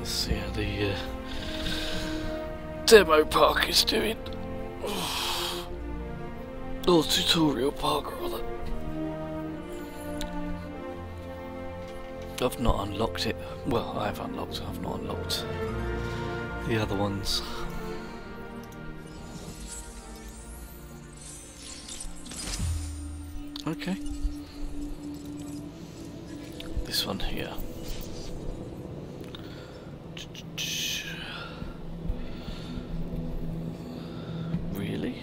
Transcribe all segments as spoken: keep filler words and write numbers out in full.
Let's see how the uh, demo park is doing. Or tutorial park rather. I've not unlocked it. Well, I have unlocked it, I've not unlocked the other ones. Okay. This one here. Really?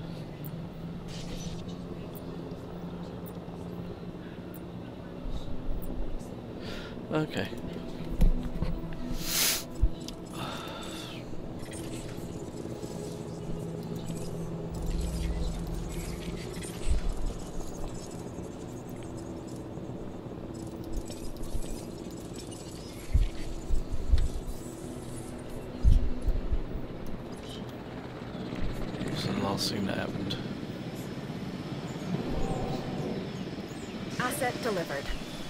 Okay. What's the last thing that happened? Asset delivered.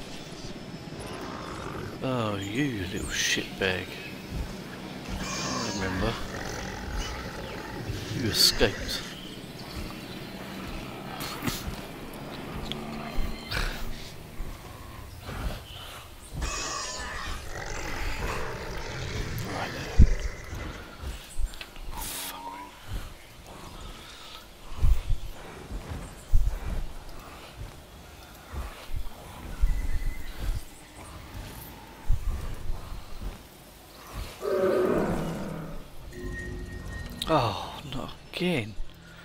Oh, you little shitbag. I remember. You escaped. Right there. Fuck. Oh, not again.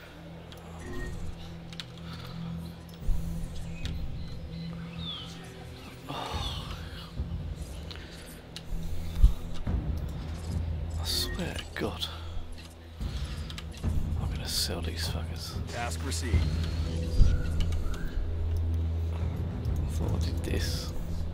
Oh. I swear to God. I'm gonna sell these fuckers. Task received. I thought I did this.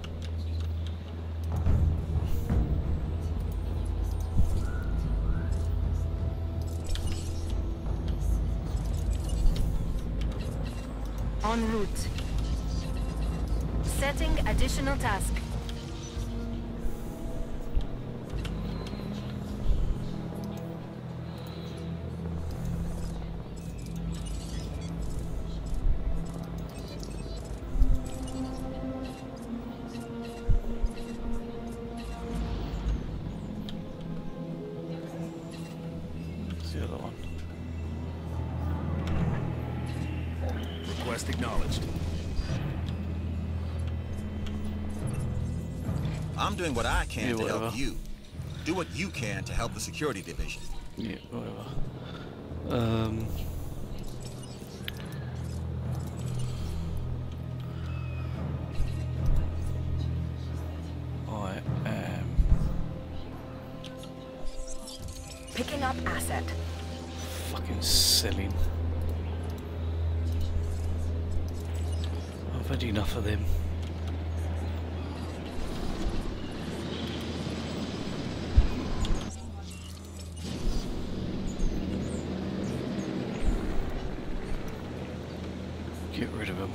En route. Setting additional task. What's the other one? Request acknowledged. I'm doing what I can Yeah, to whatever. help you. Do what you can to help the security division. Yeah, whatever. Um. I am Picking up asset. fucking selling. I've had enough of them. Get rid of them.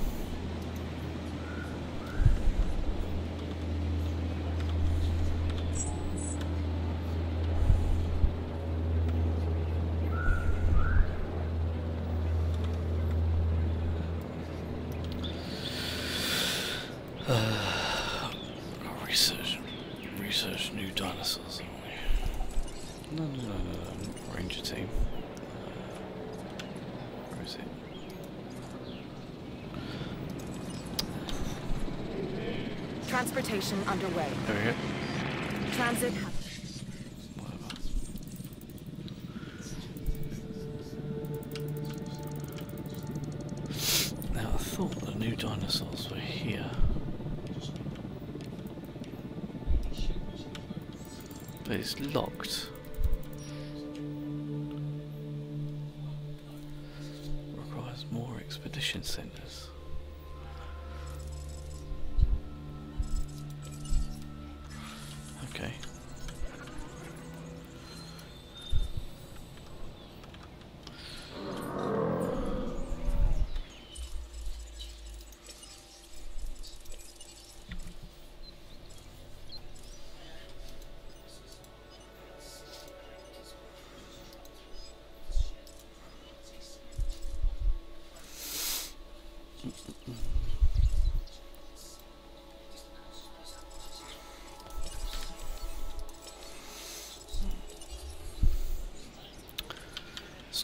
Uh, research, research new dinosaurs. No, no, no, no, no. Ranger team. Where is it? Transportation underway. There we go. Transit. Whatever. Now I thought the new dinosaurs were here. But it's locked. Requires more expedition centers. Okay.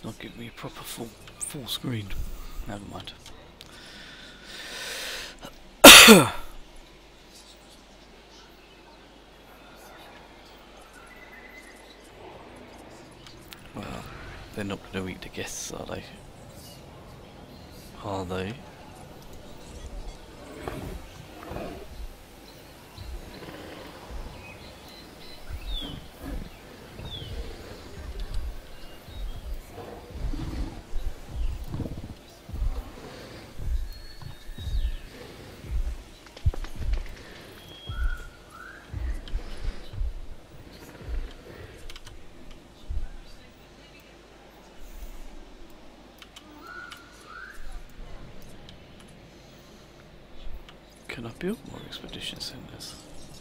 not give me a proper full full screen. Never mind. Well, they're not going to eat the guests, are they? Are they? Can I build more expedition centers?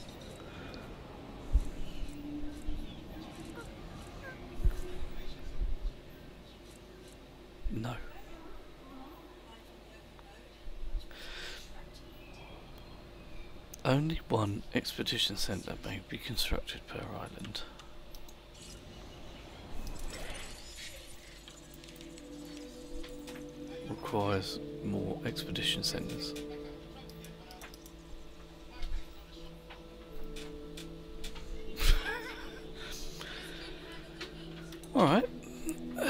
No. Only one expedition center may be constructed per island. Requires more expedition centers. Alright. Uh,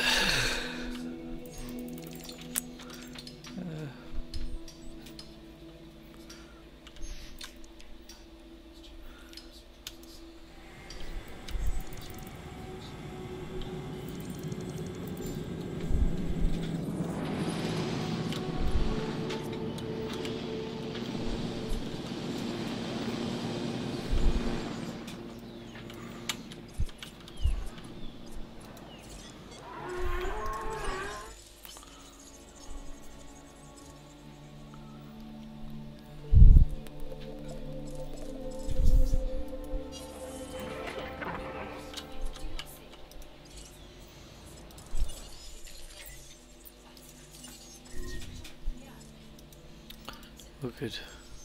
We're good.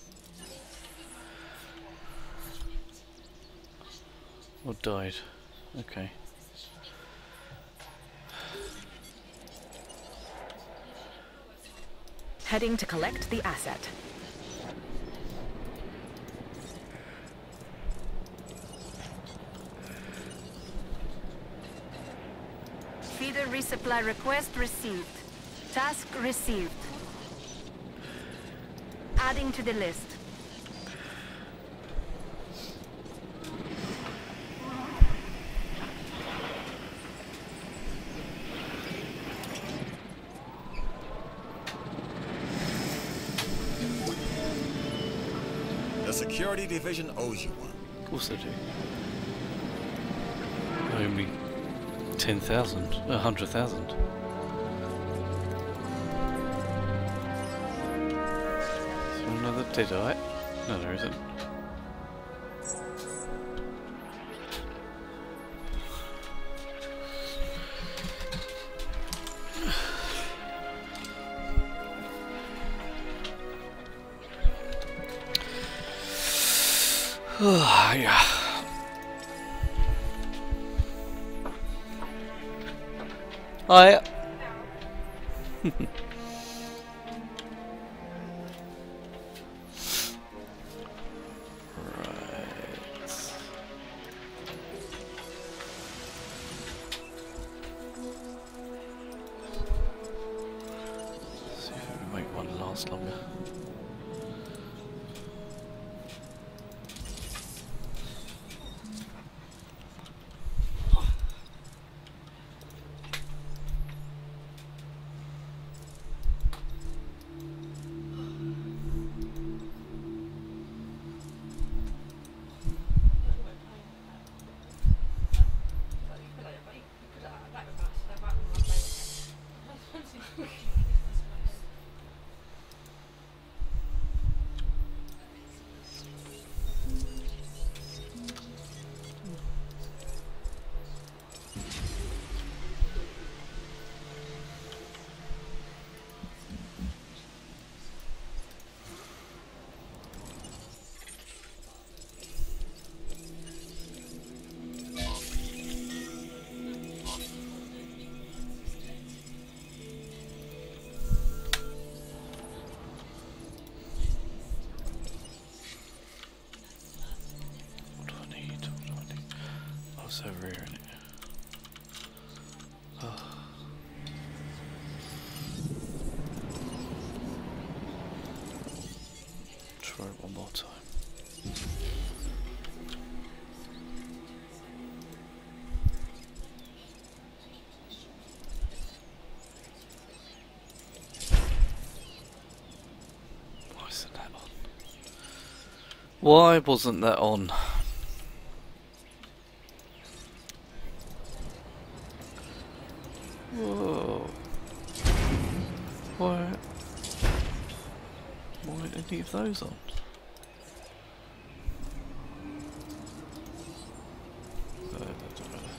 Or died. Okay. Heading to collect the asset. Feeder resupply request received. Task received. Adding to the list. The security division owes you one. Of course they do. They owe me ten thousand, a hundred thousand. Another deadite? No, there isn't. Oh, yeah. I. Longer. what's over here in it? Oh. Try it one more time. Why isn't that on? Why wasn't that on? Whoa. Why? Why didn't any of those on? Uh, that doesn't matter.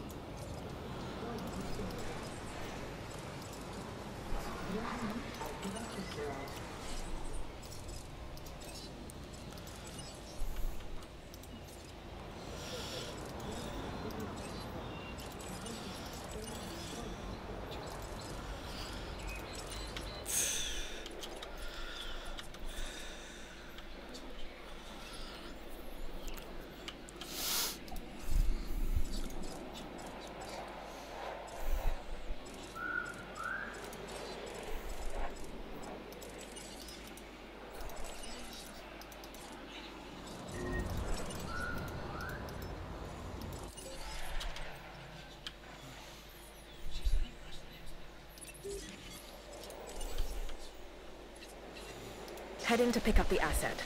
Heading to pick up the asset.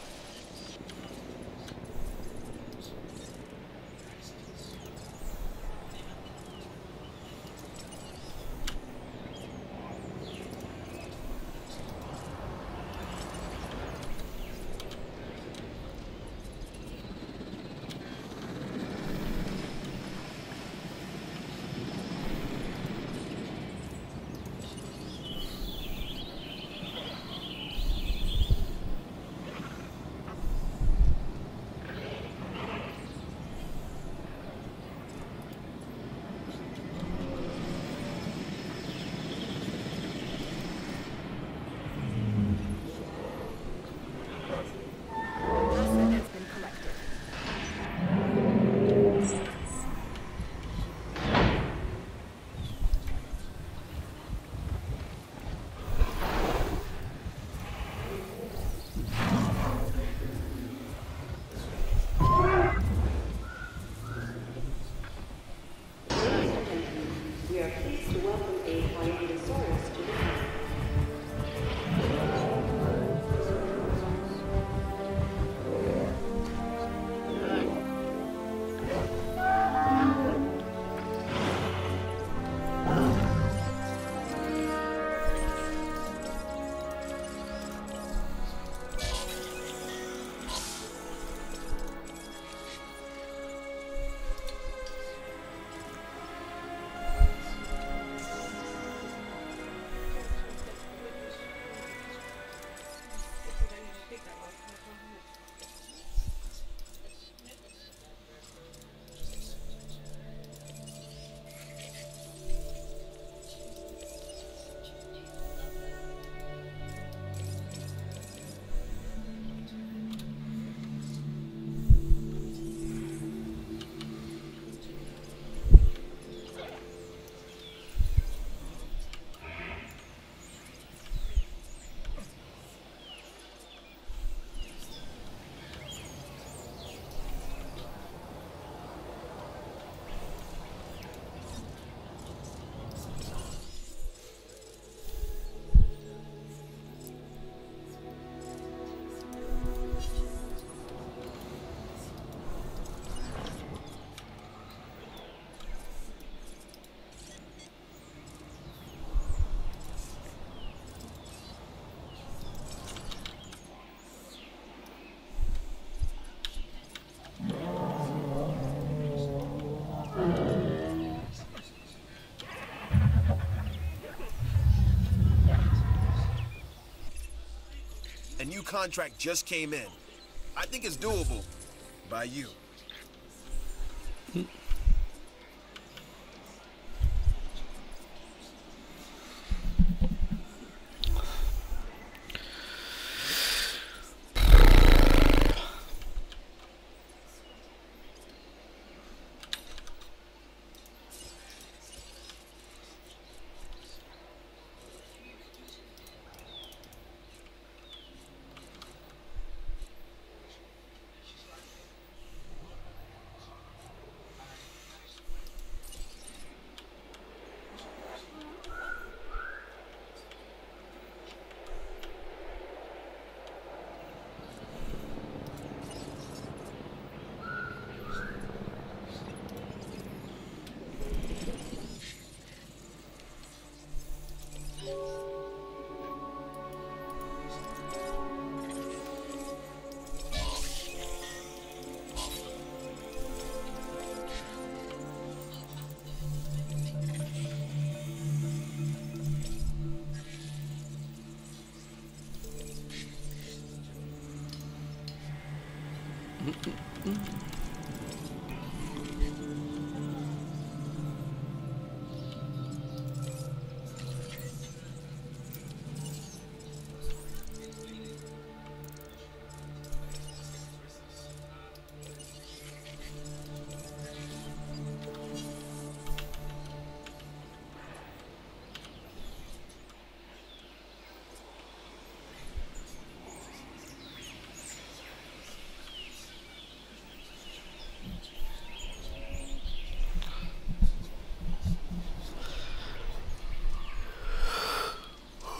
A new contract just came in. I think it's doable. By you.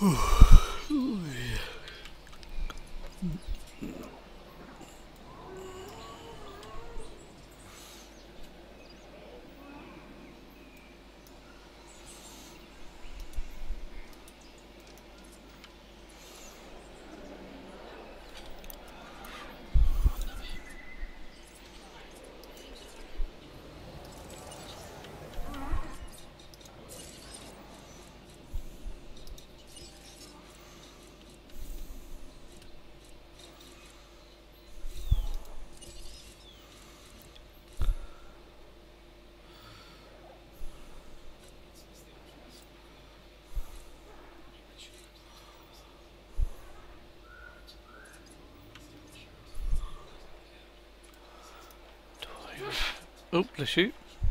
Oh, let's shoot.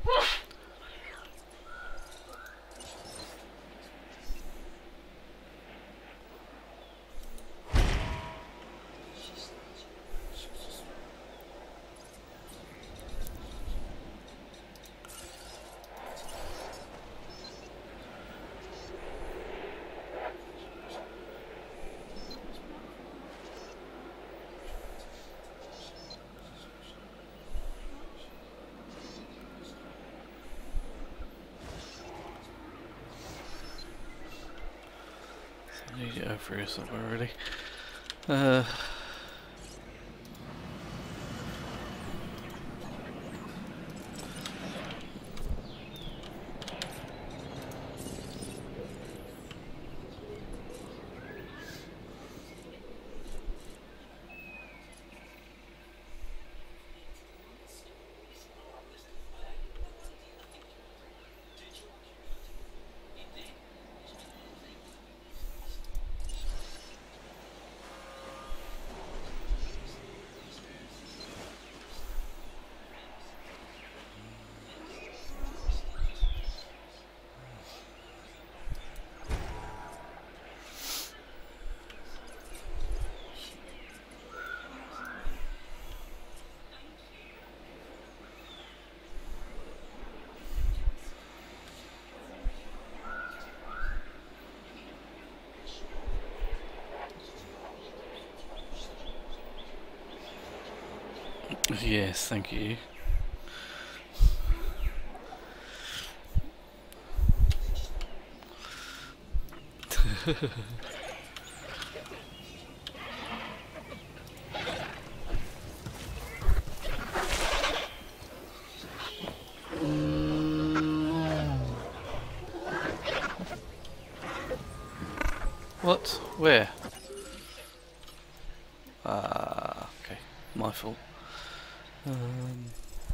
I need to go through somewhere already. Uh, yes, thank you. What? Where? Ah, okay. My fault. Um,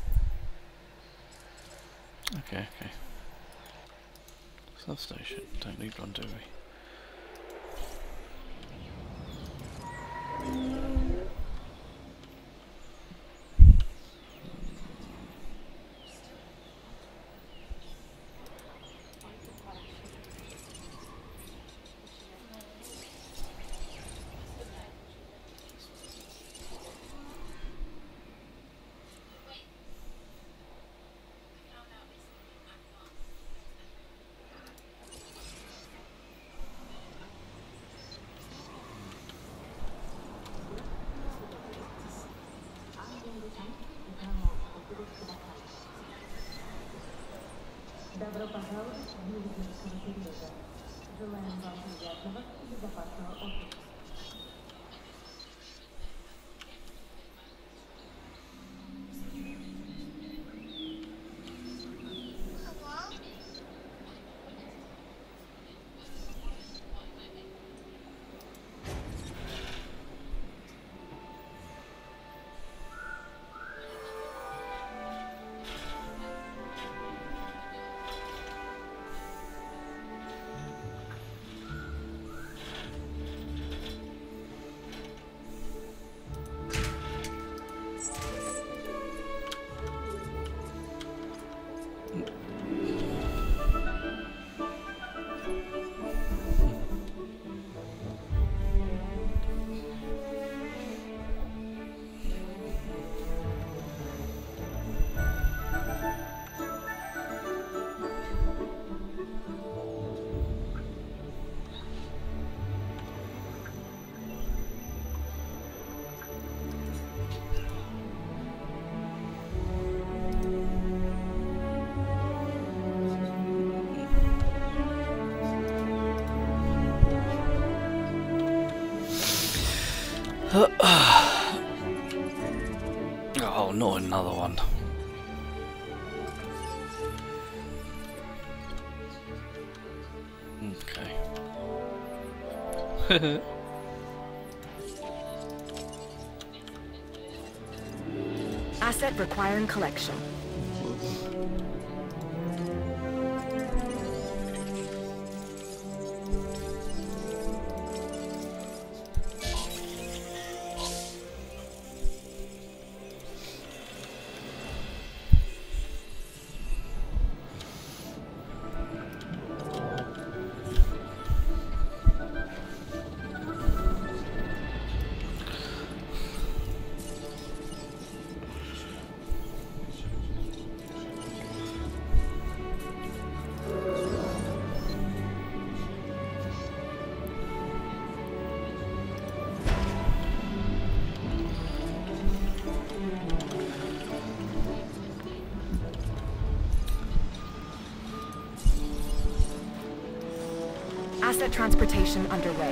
okay, okay. Substation. Don't need one, do we? Добро пожаловать в медицинского периода. Желаем вам приятного и безопасного отдыха. another one. Okay. Asset requiring collection. Asset transportation underway.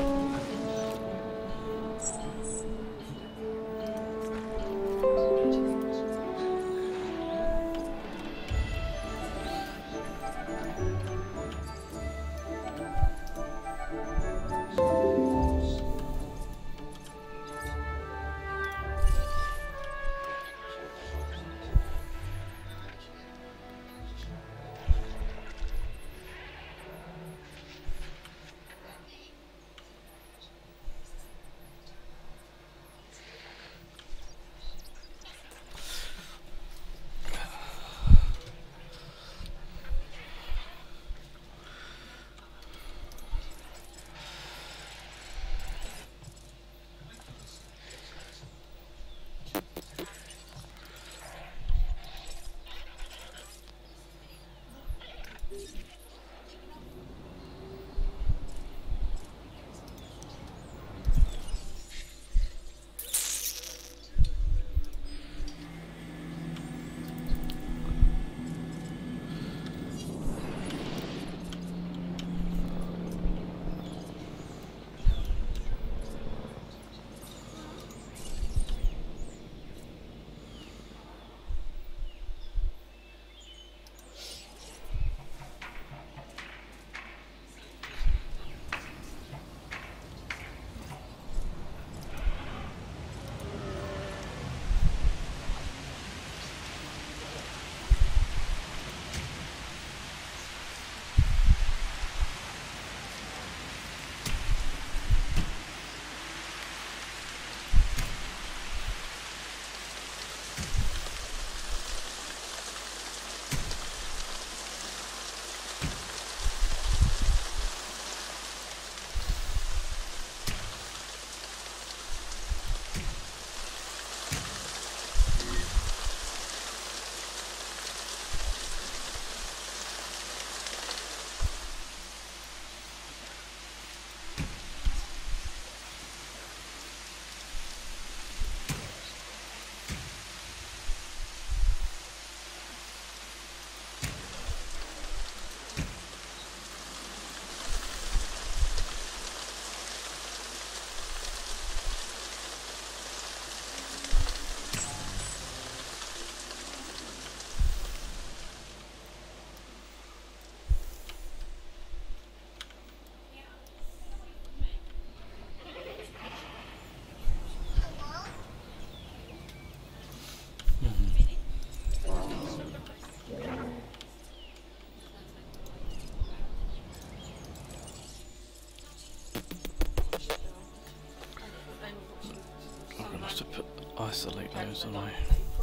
Isolate those, don't I?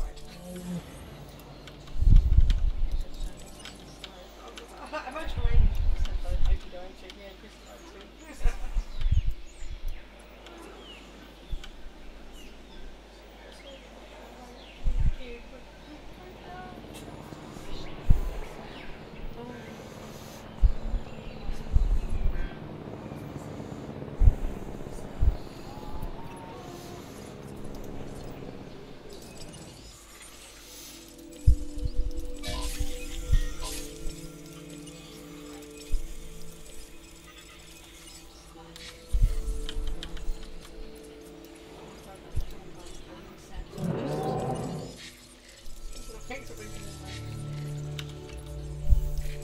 Am I trying? I hope you don't. Yeah, Chris likes it.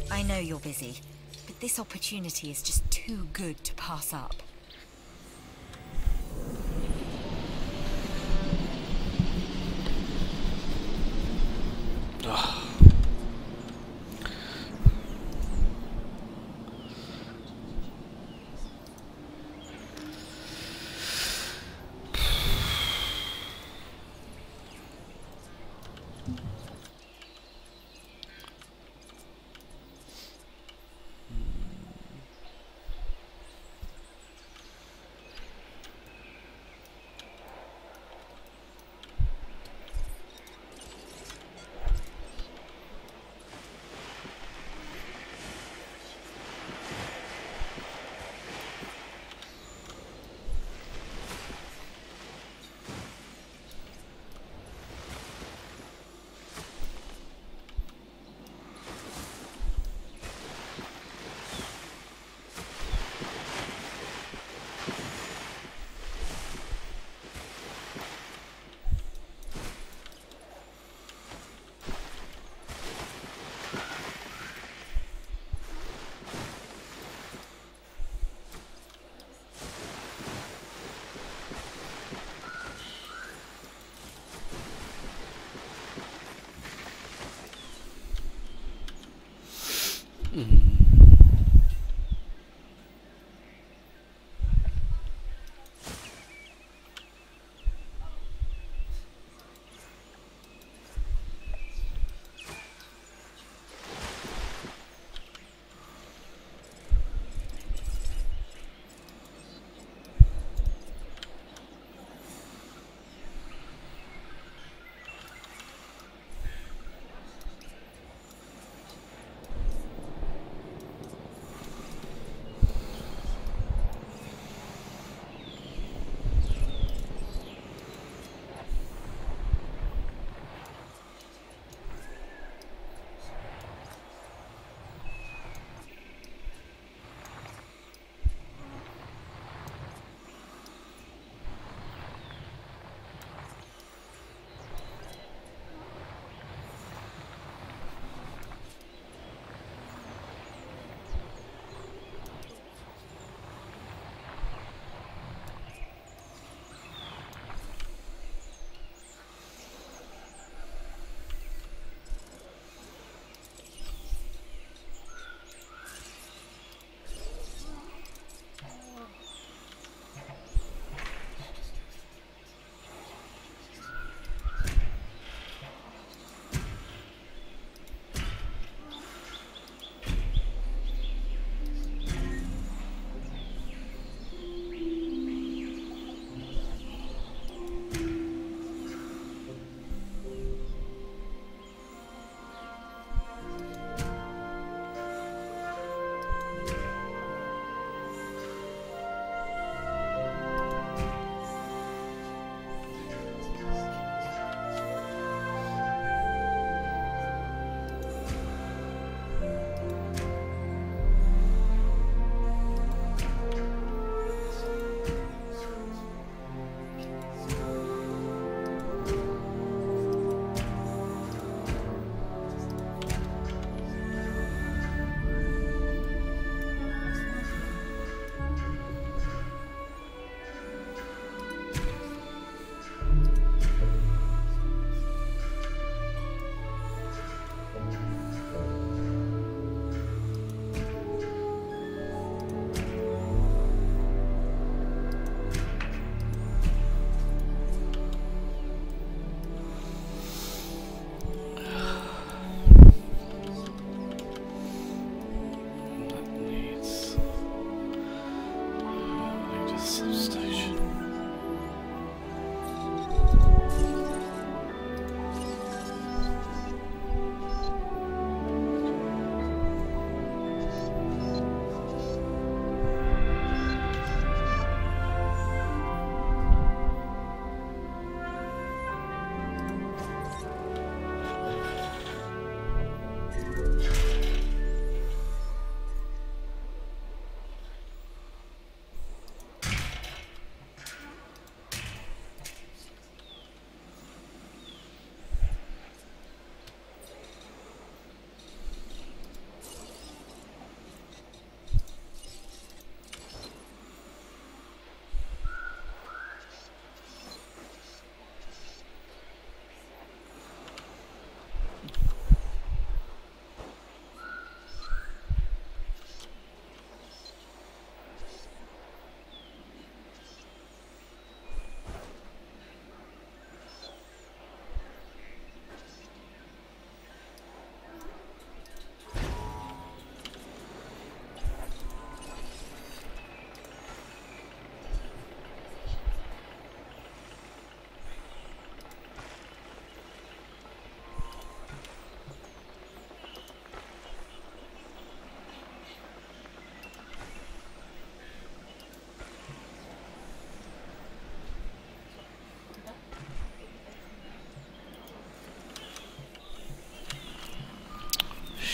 I know you're busy, but this opportunity is just too good to pass up.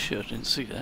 shit, I didn't see that.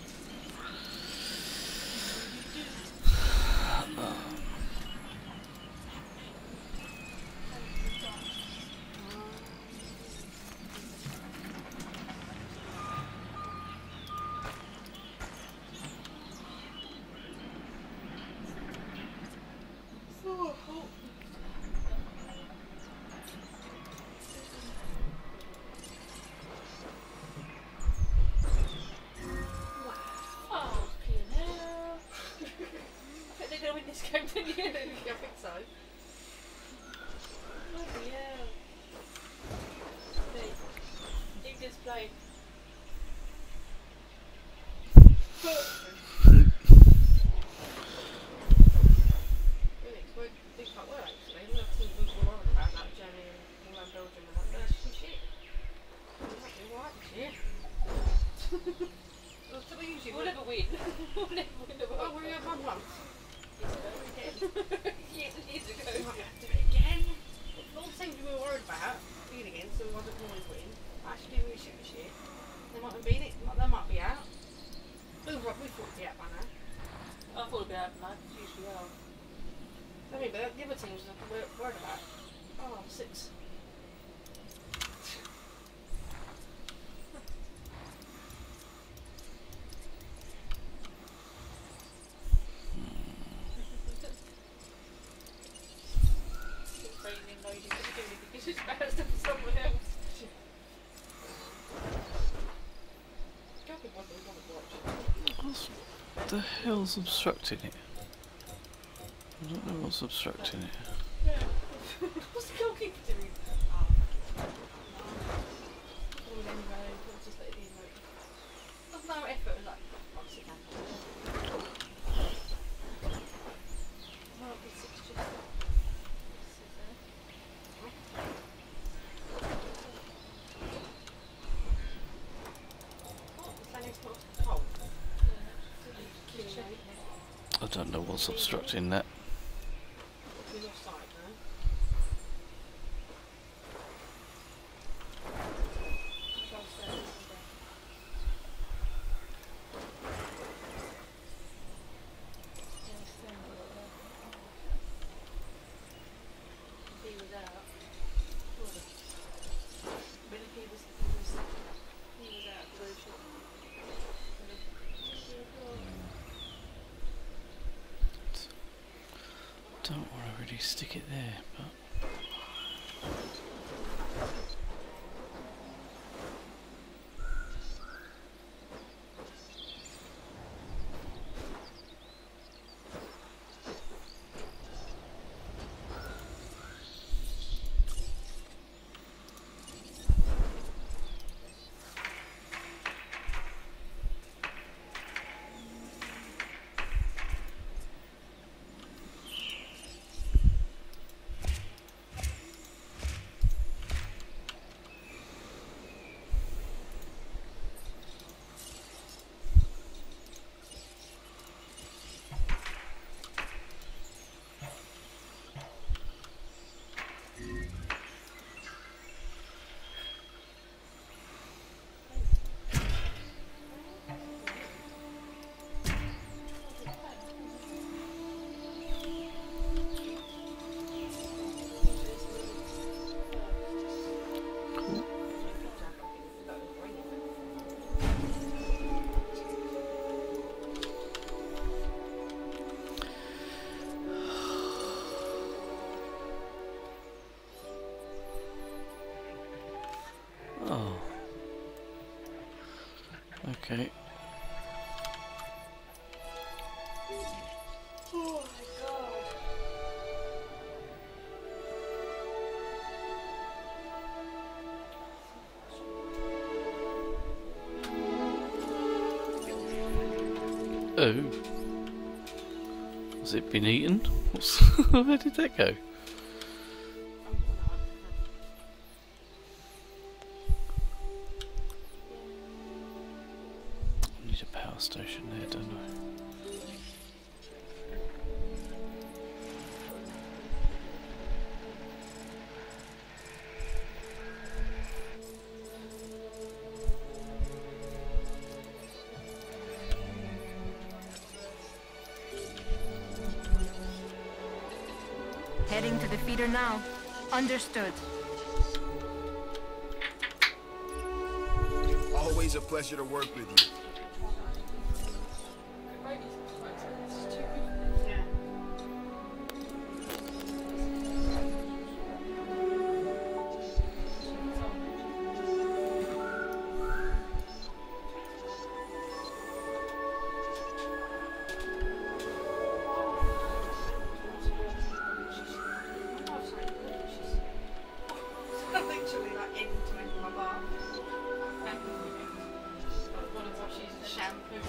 What the hell's obstructing it? I don't know what's obstructing it. Yeah. What's the goalkeeper doing? Oh. No. Oh, anyway, we'll just let it be in there. There's no effort, like, obviously can. Well, it's just... I don't know what's obstructing that. Don't want to really stick it there, but okay. Oh my god. Oh. Has it been eaten? What's where did that go? Station there, don't I? to the feeder now. Understood. Always a pleasure to work with you. Literally like into my bath. One of what she's shampoo.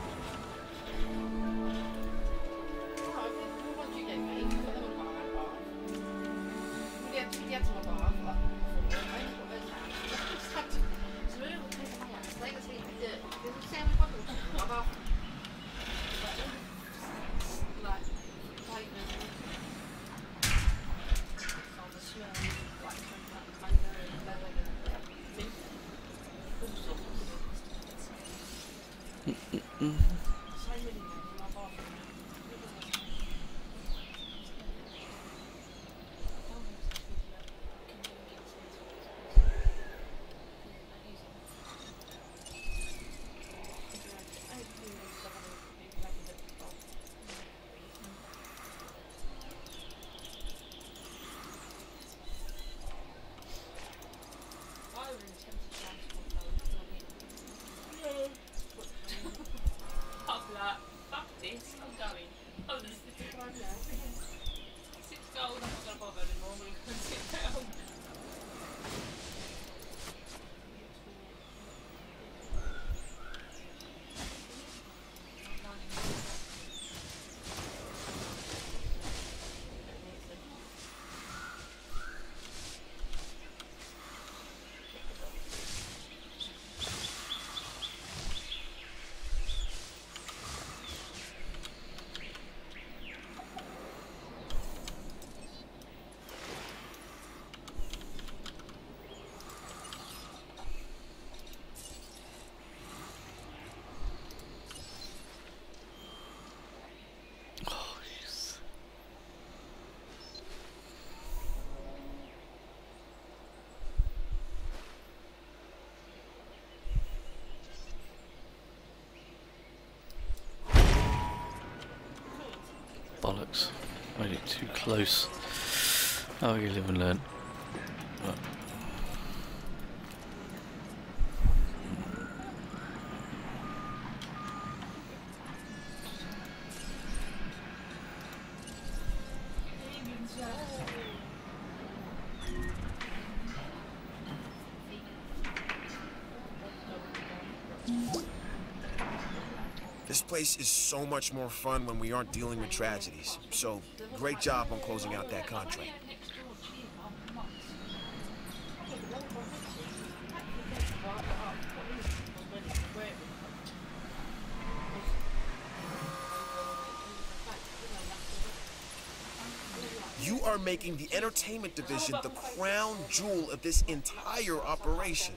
Oh, what did you get me? I don't want my bath. We get to get to my bath. Like, I don't want to just had to. So we don't take my ass. Like, let's leave it. There's a sandwich bottle in my bath. Like, like, all the smell. Like, mango and lemon and mint. All sorts of Mm-mm. so many men in my bathroom. Bollocks. Made it too close. Oh, you live and learn. Oh. This place is so much more fun when we aren't dealing with tragedies. So, great job on closing out that contract. You are making the entertainment division the crown jewel of this entire operation.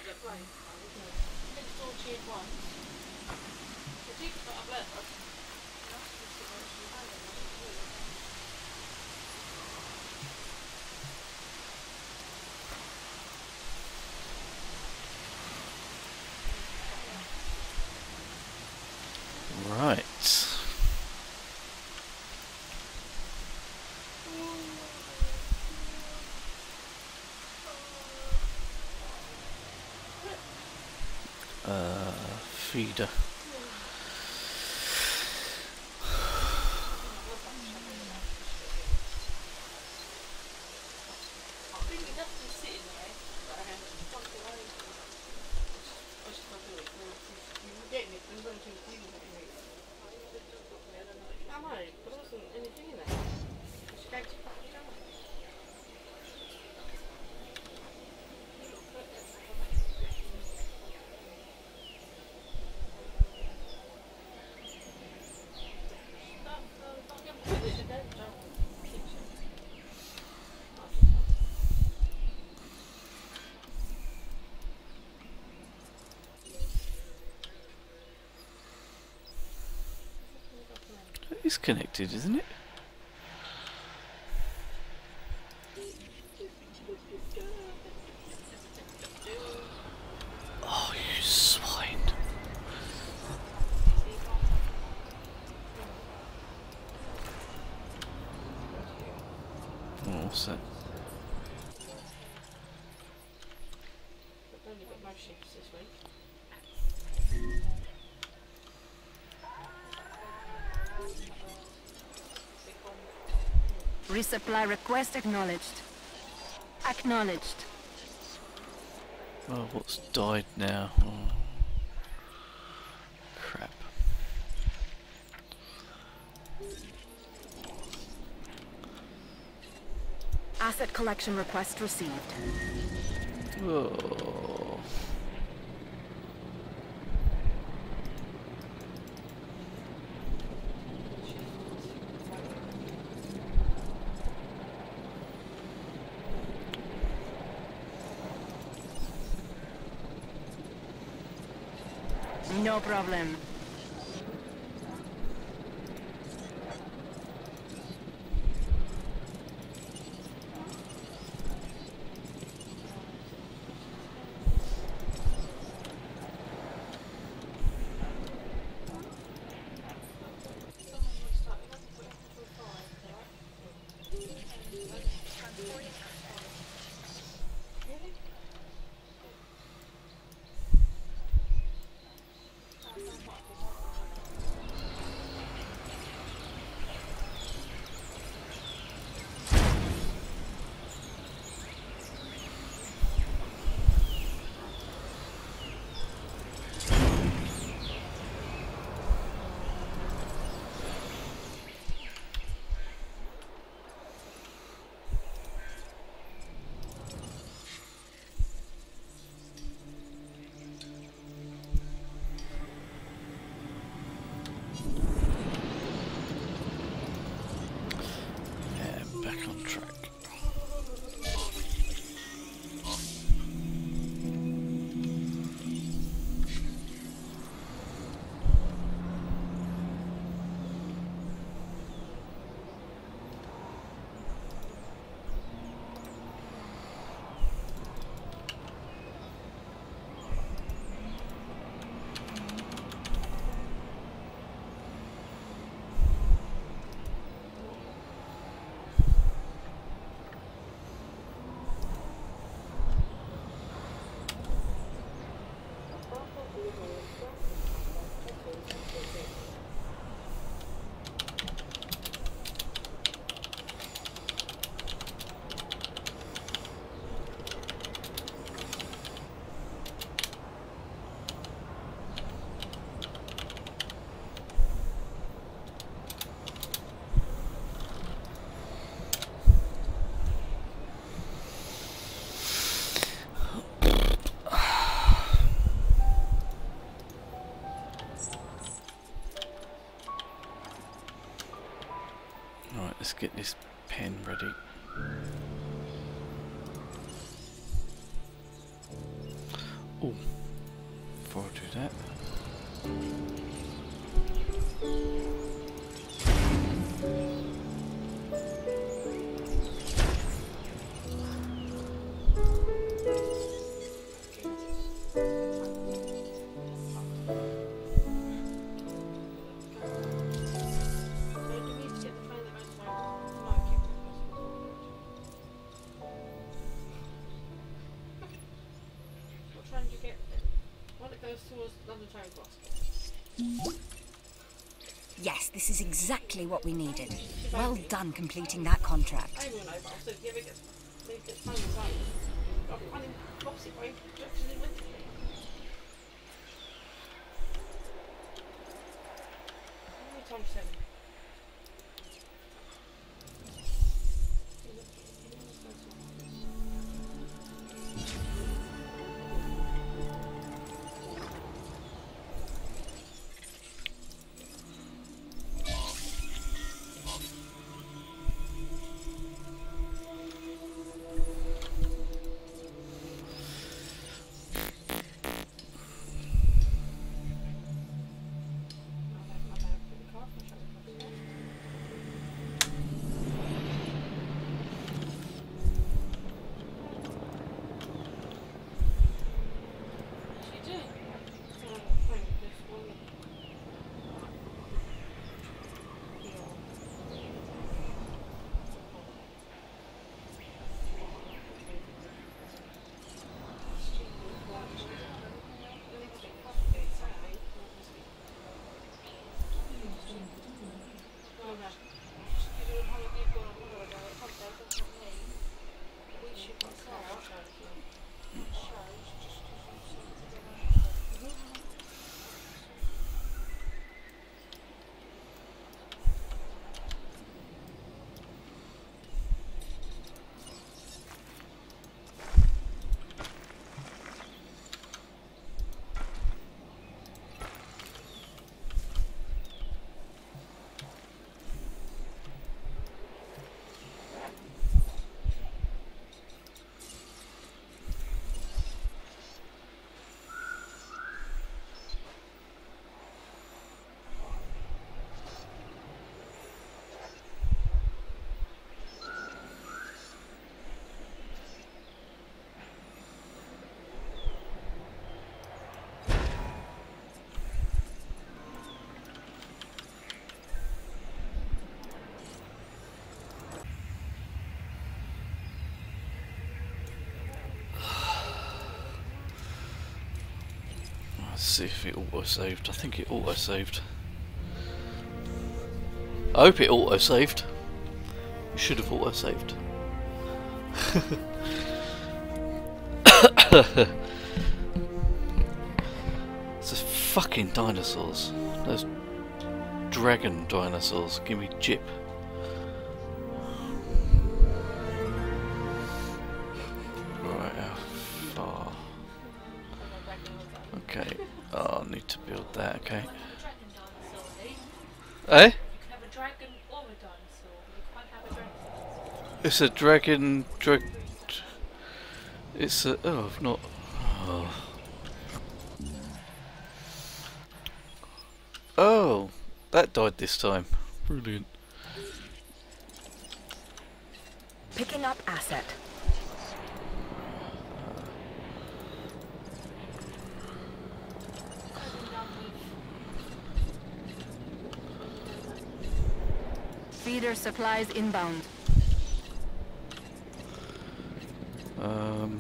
Right. Uh, feeder. It's connected, isn't it? that? I've only got no shifts this week. Resupply request acknowledged. Acknowledged. Oh, what's died now? Oh. Crap. Asset collection request received. Oh. No problem. Back on track. Right, let's get this pen ready. Oh, before I do that. Yes, this is exactly what we needed. Well done completing that contract. I will know, but also if you ever get get time to play, I'll find him box it by just in winter. Time seven. see if it auto-saved. I think it auto-saved. I hope it auto-saved. It should have auto-saved. It's those fucking dinosaurs. Those dragon dinosaurs. Give me jip. Right, how far? Okay. Oh, I need to build that, okay. Eh? It's a dragon... Dra it's a... Oh, I've not... Oh. Oh, that died this time. Brilliant. Picking up asset. Feeder supplies inbound. Um...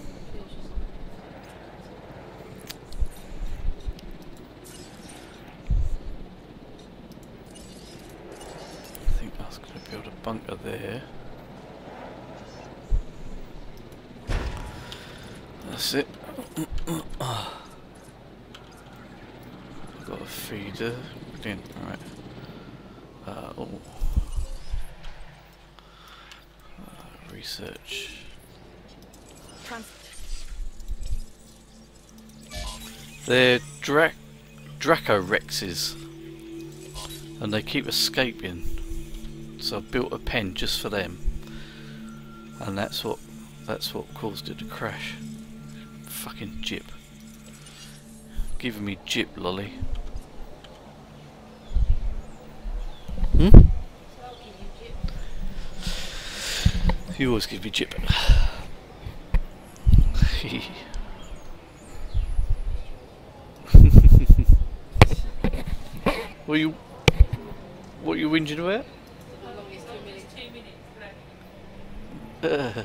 I think I was going to build a bunker there. That's it. I've got a feeder. Brilliant. Alright. Uh, oh. Uh, research. They're Dra Dracorexes, and they keep escaping. So I built a pen just for them, and that's what that's what caused it to crash. Fucking jip. Giving me jip, lolly. Hmm? You always give me jip. What are you what are you whinging about? Uh.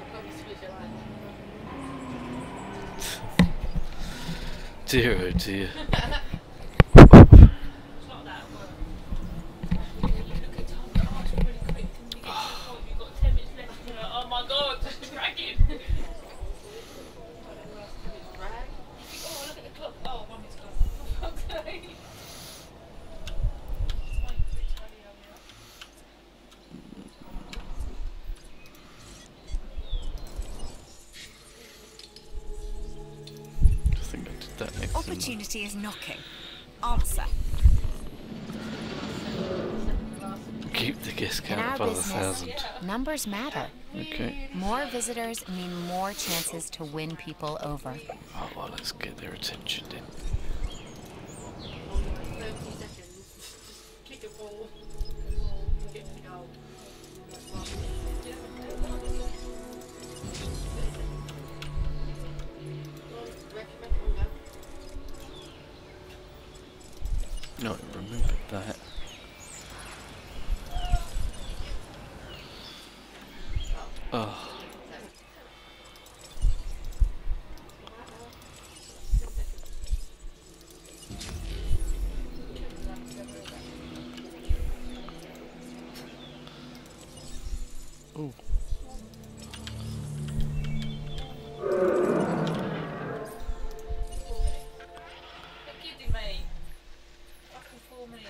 Dear oh dear. Oh my god, dragging! Oh, look at the clock. Oh, mommy's gone. Okay. I think I did that next. Opportunity is knocking. Answer. Keep the guest In our count above a business, thousand. numbers matter. Okay. More visitors mean more chances to win people over. Oh well, let's get their attention then. thirty seconds. Just kick a ball. Get to the goal. No, remember that. Oh. Oh. They're kidding me. Fucking four minutes.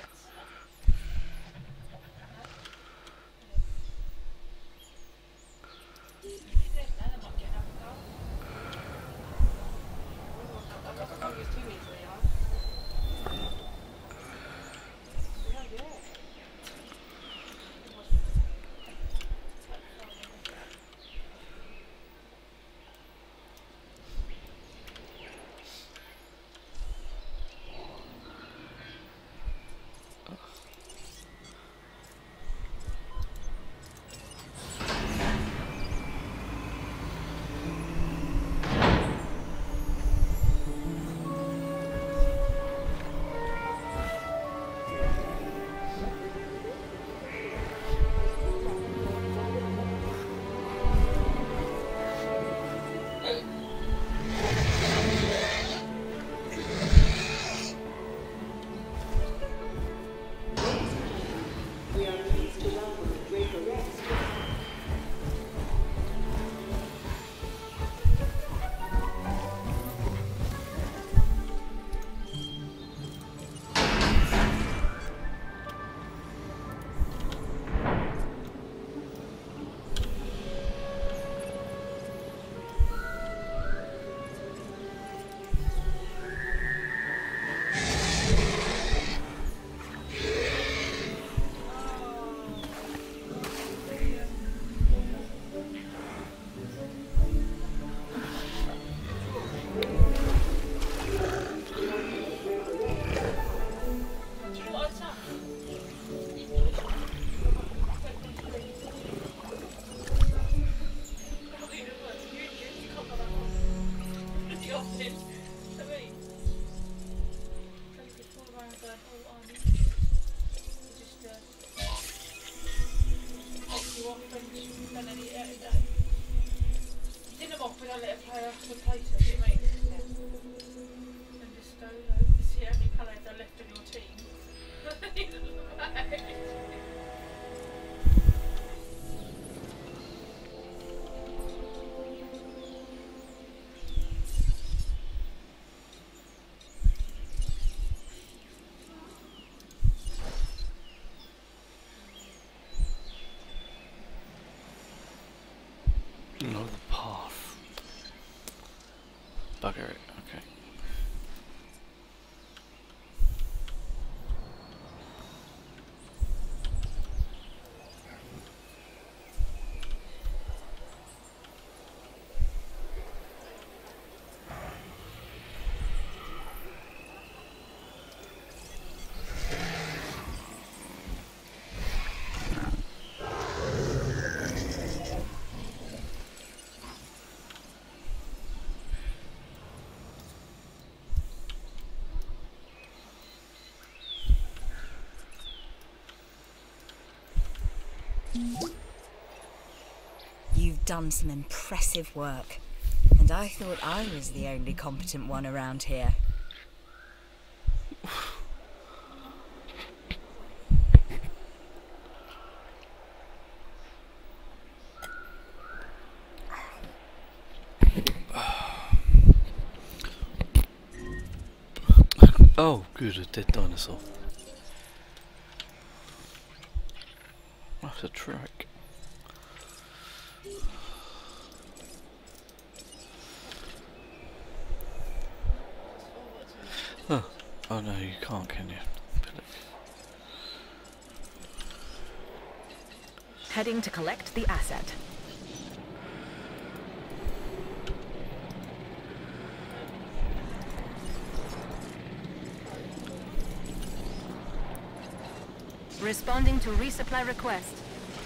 You've done some impressive work, and I thought I was the only competent one around here. Oh, good, a dead dinosaur. That's a track. Oh, oh no, you can't, can you? Heading to collect the asset. Responding to resupply request.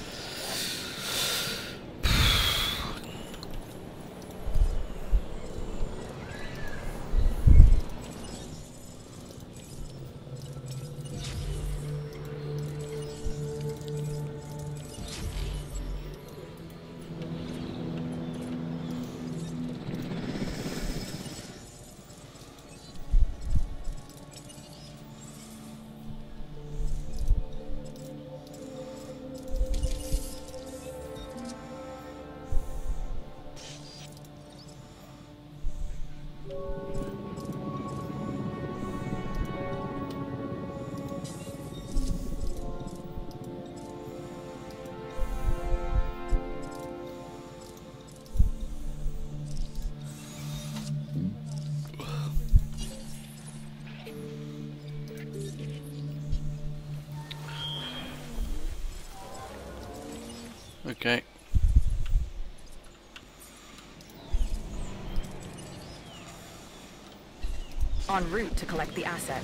Okay. En route to collect the asset.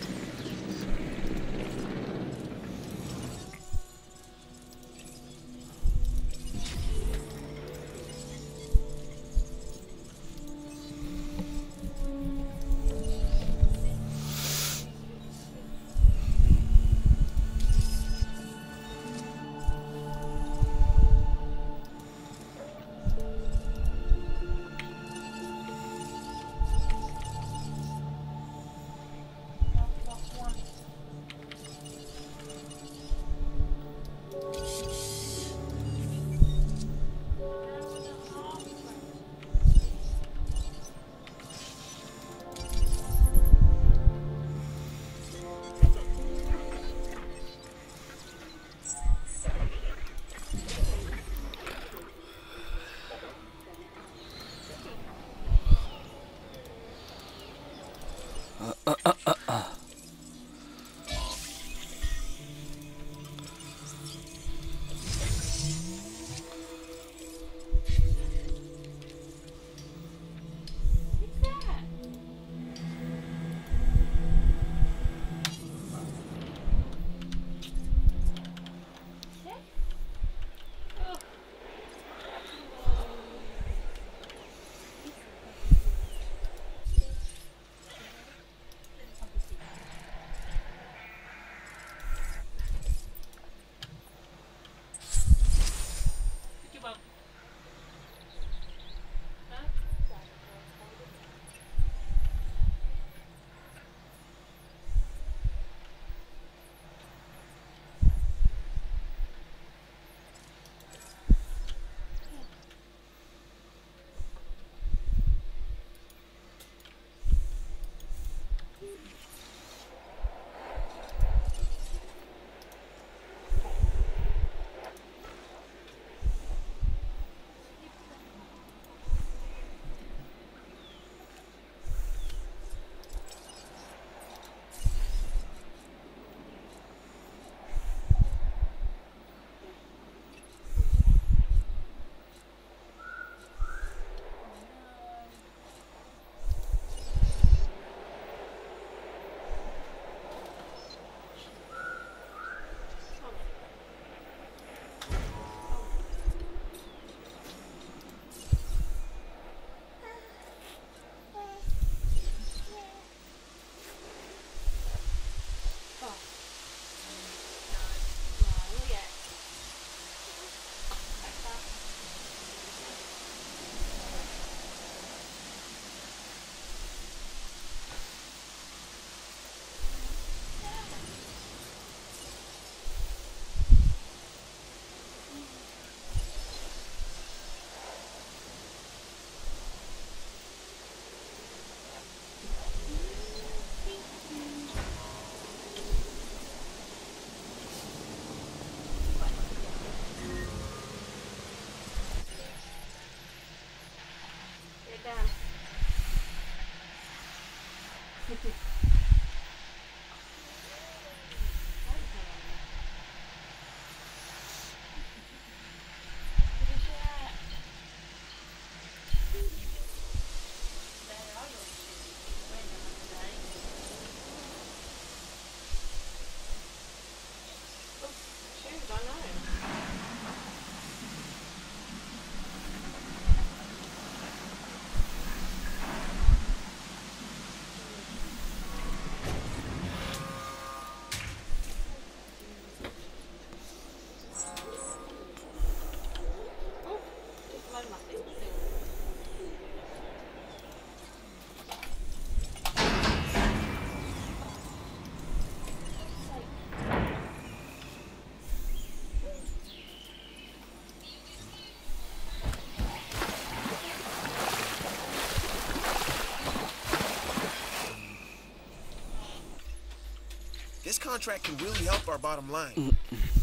This contract can really help our bottom line. Mm.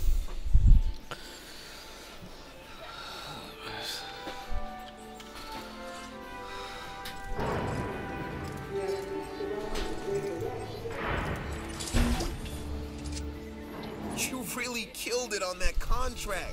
You really killed it on that contract.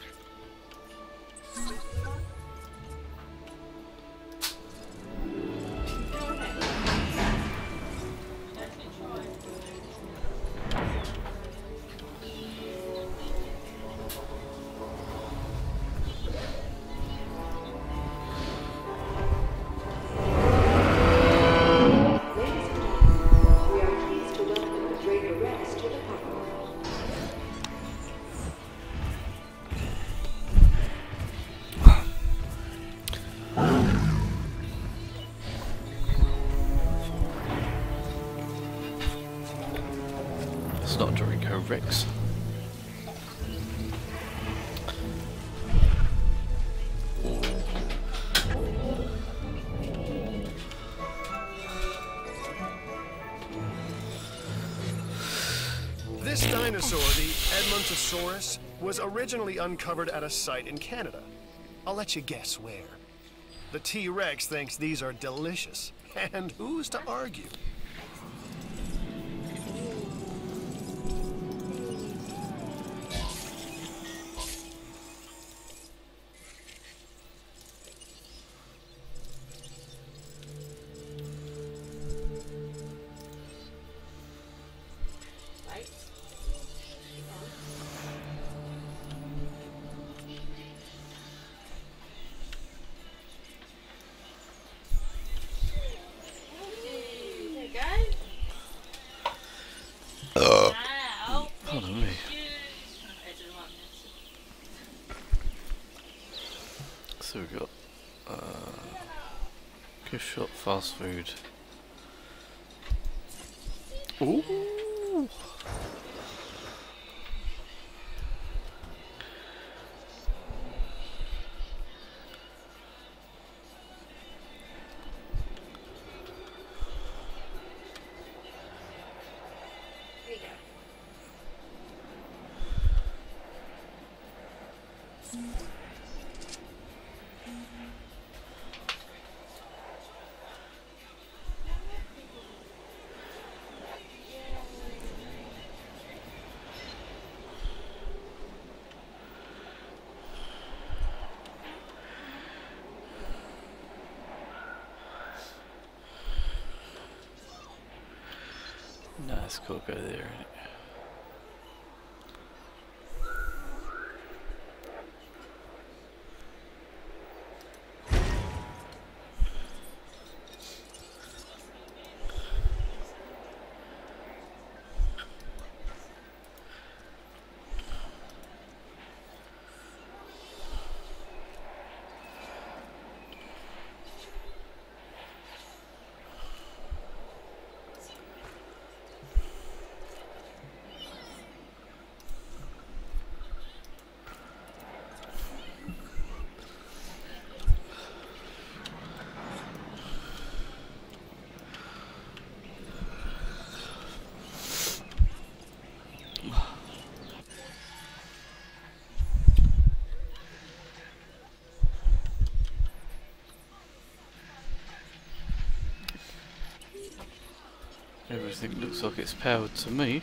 We are pleased to welcome the Dracorex to the capital. It's not Dracorex. This dinosaur, the Edmontosaurus, was originally uncovered at a site in Canada. I'll let you guess where. The T-Rex thinks these are delicious, and who's to argue? Pardon me. So we've got uh, gift shop, fast food. Ooh. Nice, cool, go there. Everything looks like it's powered to me.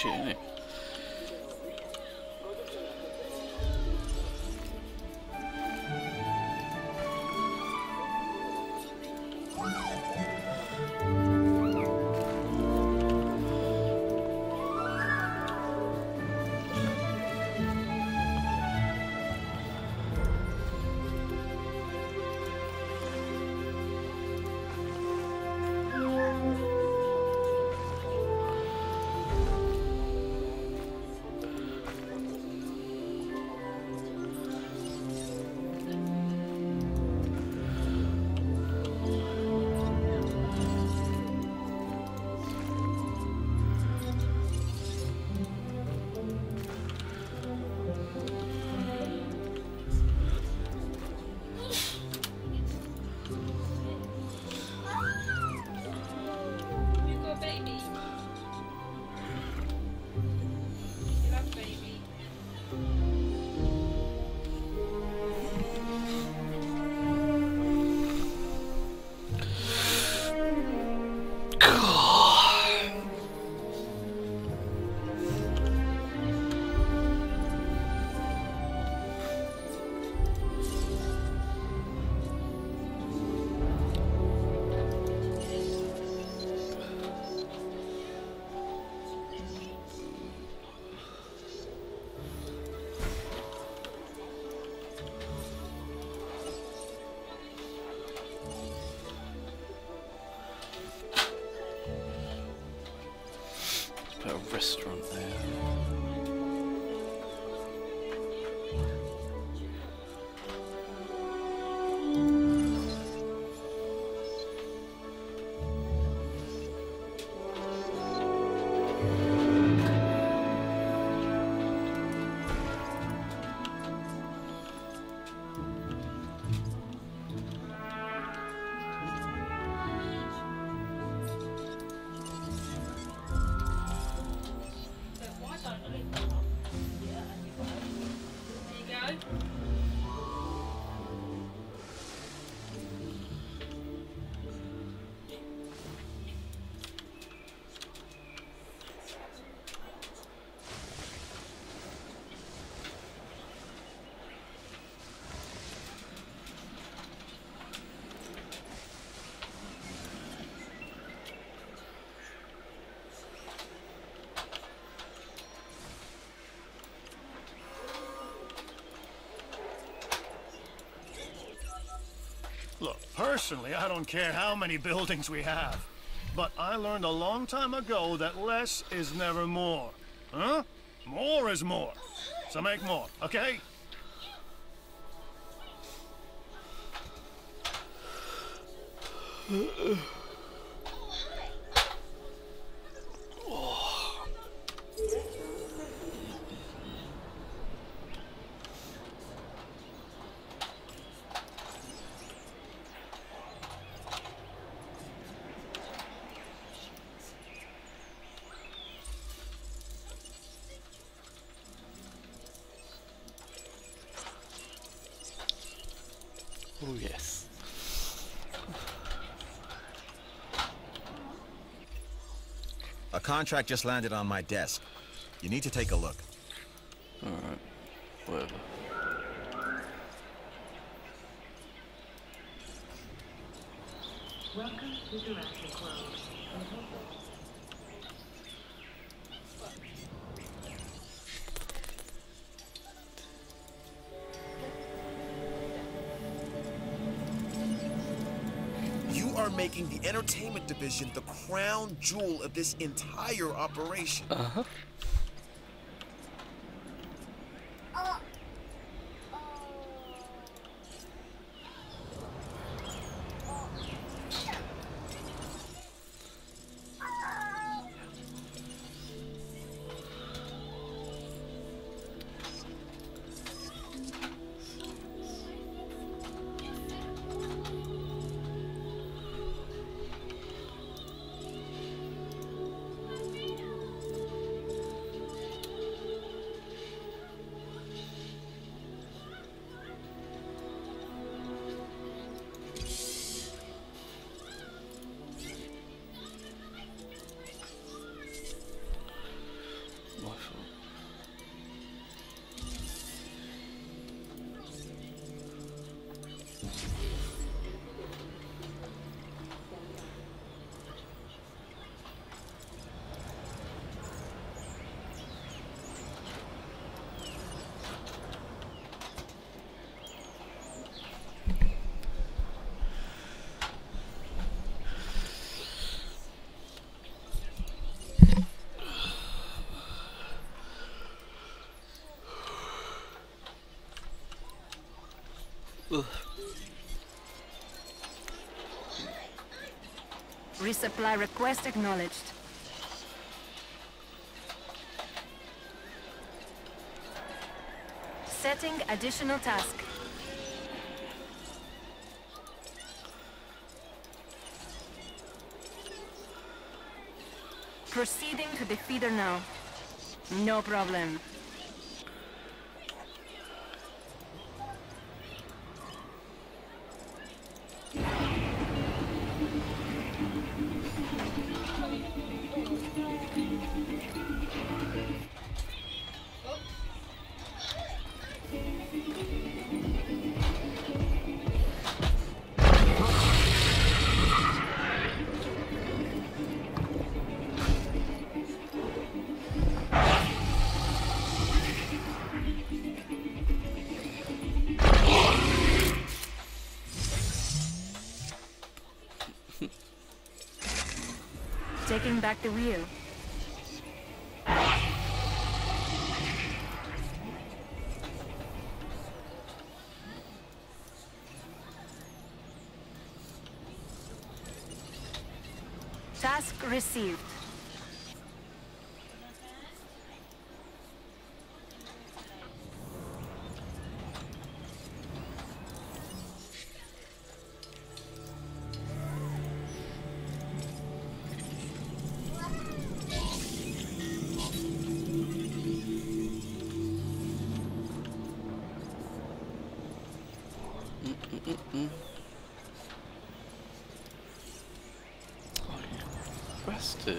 shit, innit? Restaurant there. Look, personally, I don't care how many buildings we have. But I learned a long time ago that less is never more. Huh? More is more. So make more, okay? Oh yes. A contract just landed on my desk. You need to take a look. Alright. Whatever. Welcome to Jurassic World. You are making the entertainment division the crown jewel of this entire operation. Uh-huh. Resupply request acknowledged. Setting additional task. Proceeding to the feeder now. No problem. Taking back the wheel. Task received. Mm-mm-mm. Oh, you bastard.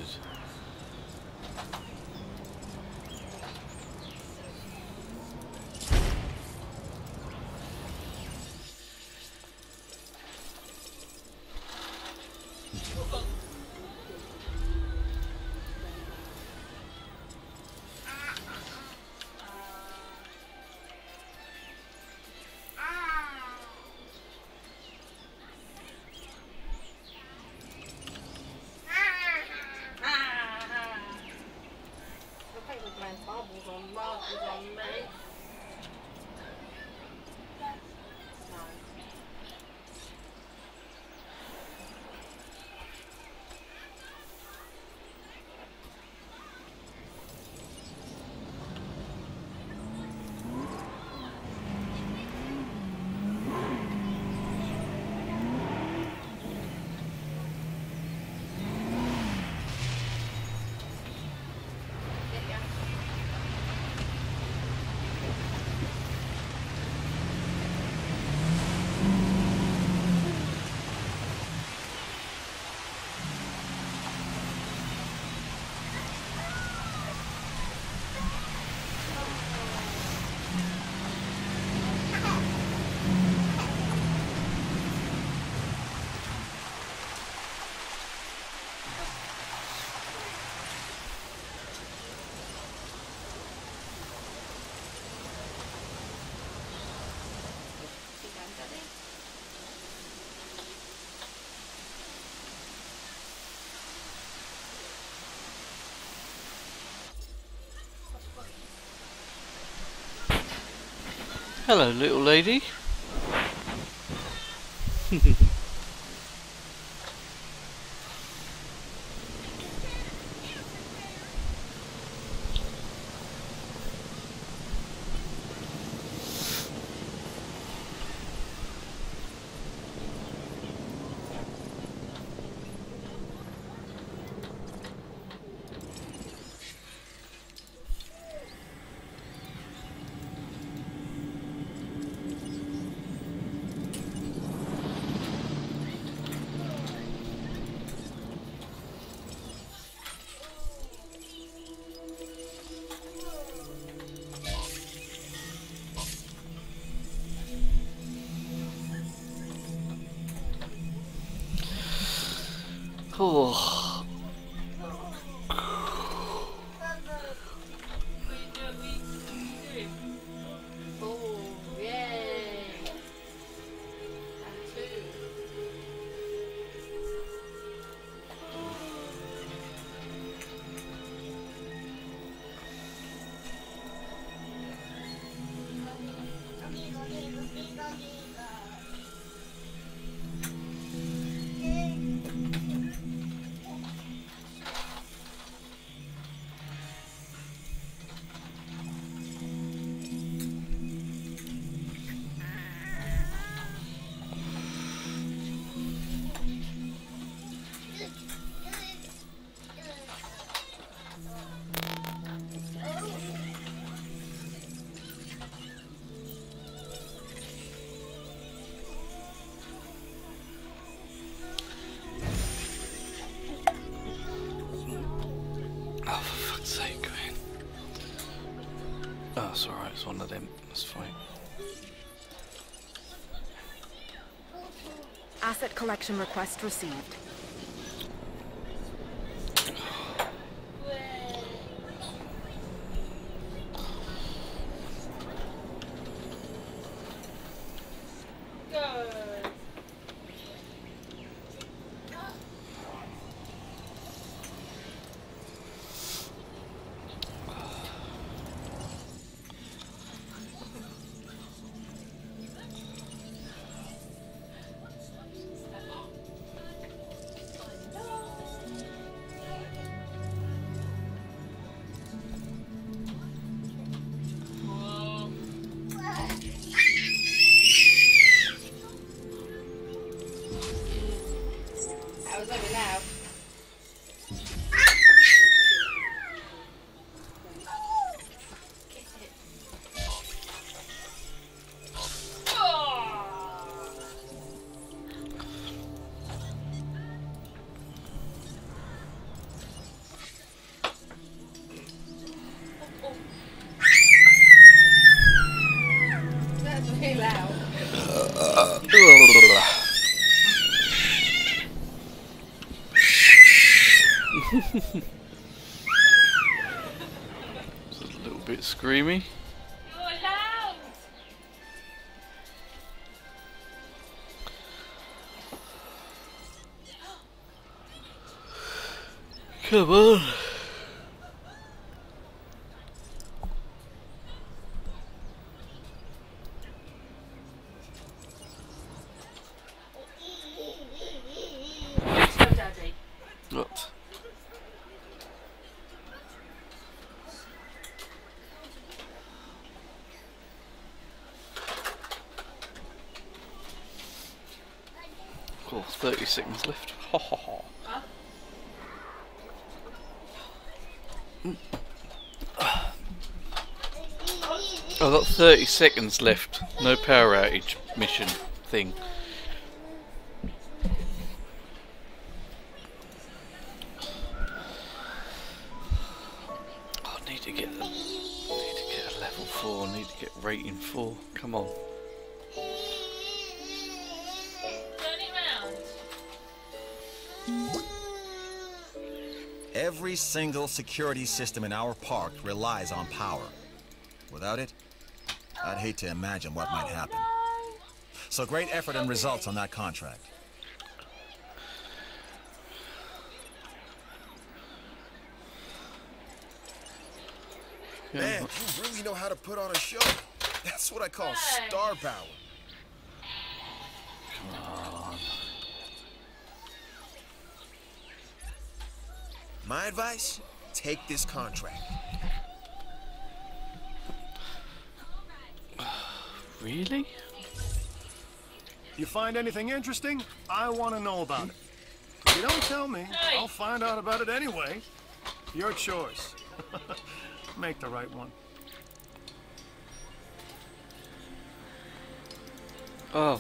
Hello, little lady. Oh. Oh, yay! And two. That's alright, it's one of them. That's fine. Asset collection request received. It's a little bit screamy. Come on. What? Cool, thirty seconds left. Ha ha ha. I've got thirty seconds left. No power outage mission thing. Oh, I need to get a, need to get a level four. I need to get rating four. Come on. Every single security system in our park relies on power. Without it, I'd hate to imagine what might happen. So great effort and results on that contract. Man, you really know how to put on a show. That's what I call star power. Come on. My advice, take this contract. Really? You find anything interesting? I want to know about it. If you don't tell me, I'll find out about it anyway. Your choice. Make the right one. Oh.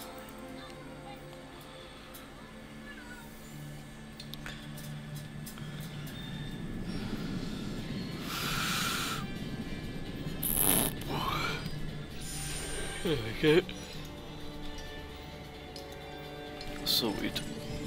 There we go. Sorted.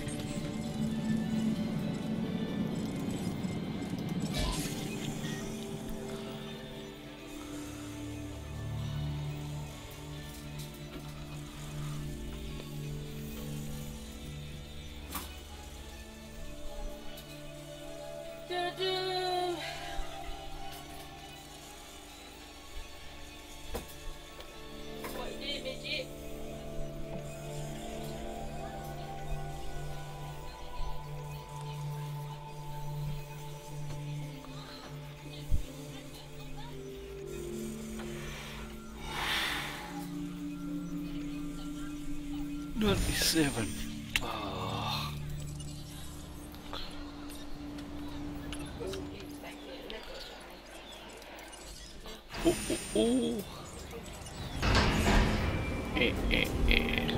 Ninety-seven. Oh. Oh, oh, oh. Eh, eh, eh.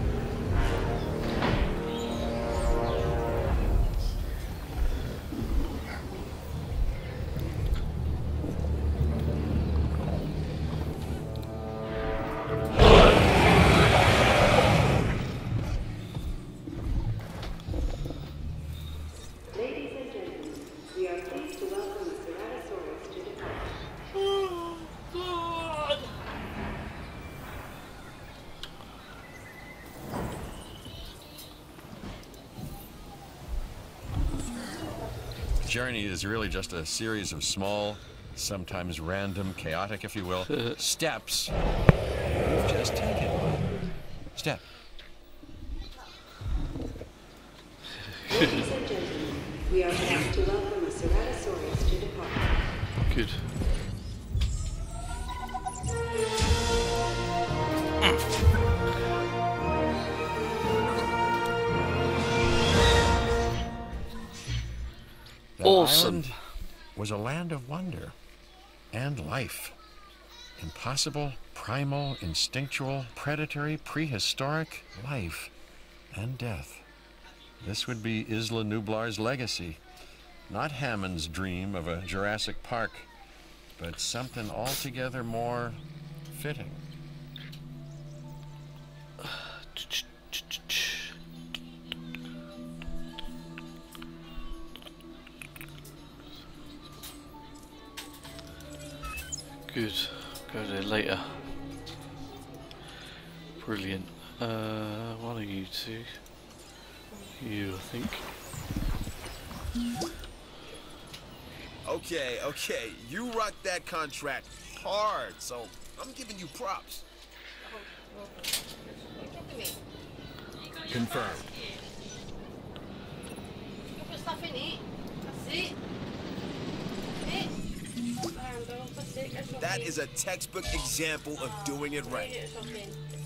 journey is really just a series of small, sometimes random, chaotic, if you will, steps you've just taken. Step. Ladies and gentlemen, we are pleased to welcome a Ceratosaurus to the park. Good. That Awesome. island was a land of wonder and life. Impossible, primal, instinctual, predatory, prehistoric life and death. This would be Isla Nublar's legacy. Not Hammond's dream of a Jurassic Park, but something altogether more fitting. Good. Go there later. Brilliant. Uh, one of you two. You, I think. Okay, okay, you rocked that contract hard, so I'm giving you props. Confirmed. You put stuff in it. That's it. It. That is a textbook example of doing it right. Something.